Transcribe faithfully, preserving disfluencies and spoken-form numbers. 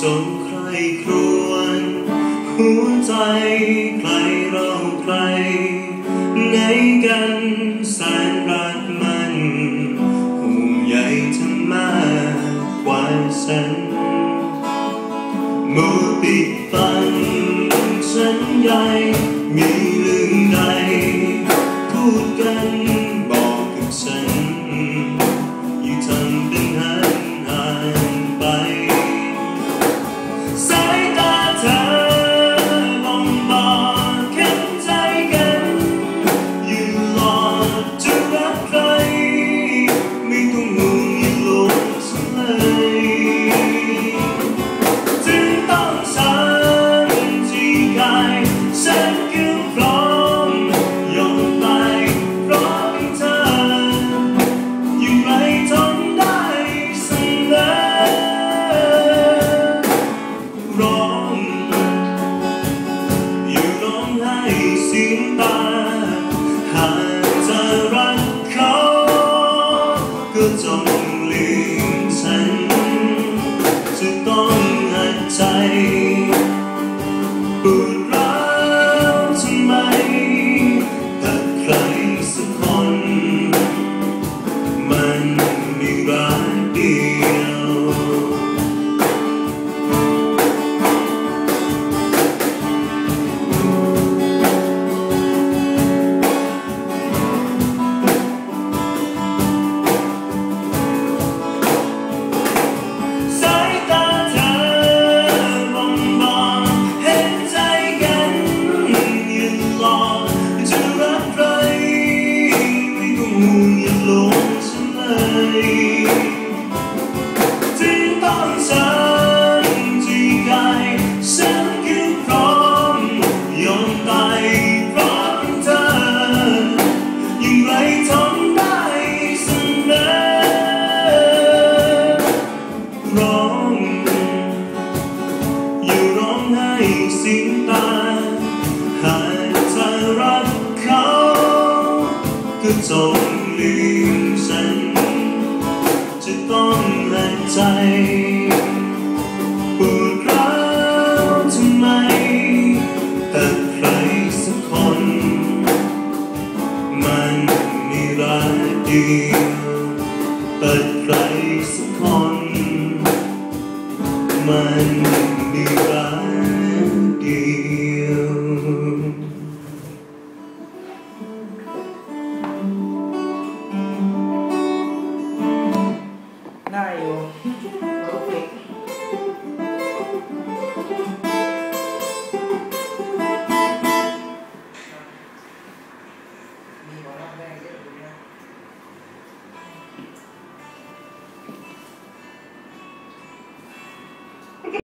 งใครครวญหัวใจใครเราใครไหนกันแสนรักมันห่วงใยเธอมากกว่าฉันมัวปิดบังฉันใหญ่มีเรื่องใดพูดกันบอกกับฉันอยู่ทำเป็นห่างห่างไปสายตาเธอบ่งบอกเข็นใจกันอยู่หลอกจะรักใครไม่ต้องห่วงอย่าหลงฉันเลยจึงต้องฉันที่กายฉันคือพร้อมยอมตายเพราะเป็นเธออยู่ไรทนได้เสมอร้องอยู่ร้องไห้เสียงตาหากเธอรักเขาก็จงลืมฉันจะต้องหัดใจปวดร้าวทำไมแต่ใครสักคนมันมีรักเดียวสายตาเธอบ่งบอกเห็นใจกันอย่าหลอกจะรักใครไม่ต้องห่วงอย่าหลงฉันเลยจึงต้องฉันที่กายฉันคือพร้อมยอมตายเพราะเป็นเธออย่างไรทนได้เสมอร้องอยู่ร้องไห้เสียงตาหากเธอรักเขาก็จงลืมฉันจะต้องหัดใจปวดร้าวทำไมแต่ใครสักคนมันมีรักเดียวแต่ใครสักคนมันมีรัก